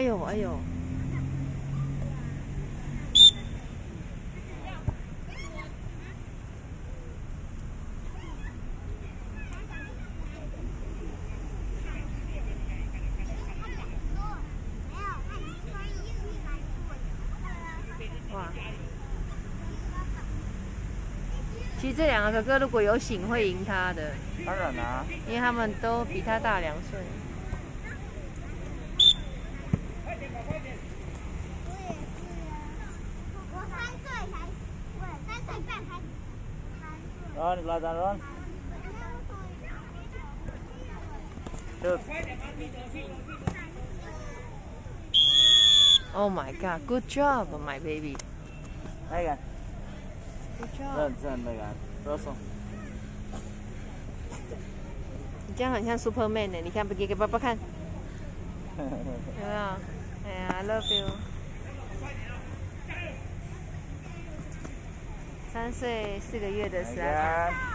呦哎呦！哇！其实这两个哥哥如果有醒，会赢他的。 当然啦， 因为他们都比他大2岁。 Ron, Ladan, Ron. Shoot. Oh my god, good job, my baby. Megan. Good job. 认真 Megan. Russell. 你这样很像 Superman 呢，你看，给爸爸看。有没有？哎呀 ，I love you。3岁4个月的史莱卡。